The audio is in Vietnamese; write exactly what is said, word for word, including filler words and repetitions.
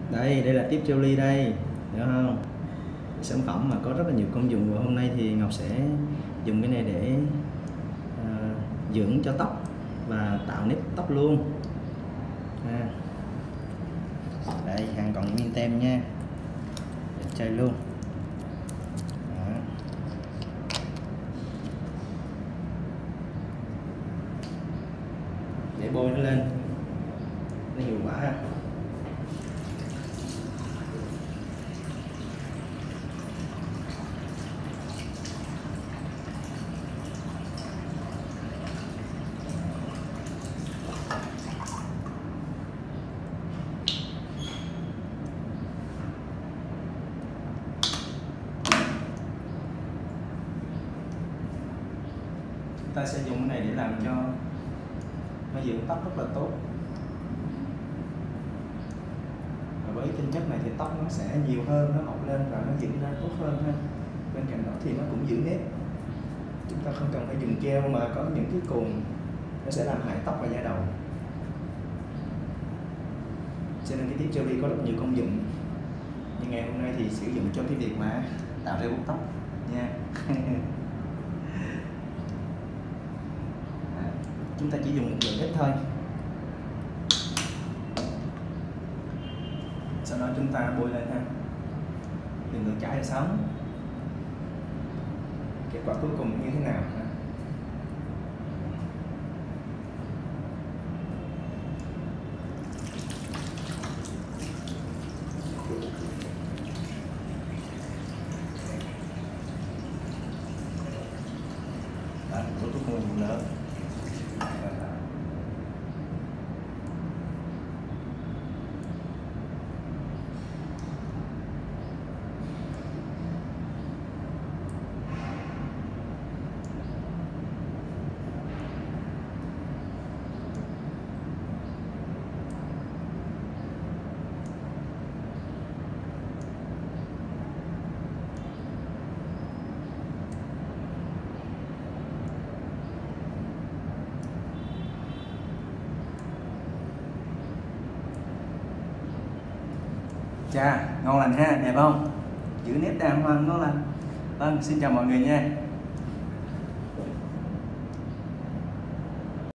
Đây, đây là tiếp jelly đây, được không? Sản phẩm mà có rất là nhiều công dụng, và hôm nay thì Ngọc sẽ dùng cái này để uh, dưỡng cho tóc và tạo nếp tóc luôn. À. Đây, hàng còn nguyên tem nha, để chơi luôn. Đó. Để bôi nó lên, nó hiệu quả ha. Ta sẽ dùng cái này để làm cho nó dưỡng tóc rất là tốt, và với tinh chất này thì tóc nó sẽ nhiều hơn, nó mọc lên và nó dưỡng ra tốt hơn ha. Bên cạnh đó thì nó cũng giữ nếp, chúng ta không cần phải dùng gel mà có những cái cồn nó sẽ làm hại tóc và da đầu, cho nên cái tiếp jelly có rất nhiều công dụng. Nhưng ngày hôm nay thì sử dụng cho cái việc mà tạo ra vuốt tóc nha. Chúng ta chỉ dùng một lượng ít thôi, sau đó chúng ta bôi lên ha, đừng ngược chải là sống. Kết quả cuối cùng như thế nào ha? Đó, có thuốc mùi nữa. Chà, ngon lành ha, đẹp không? Giữ nếp đàng hoàng, ngon lành. Vâng, xin chào mọi người nha.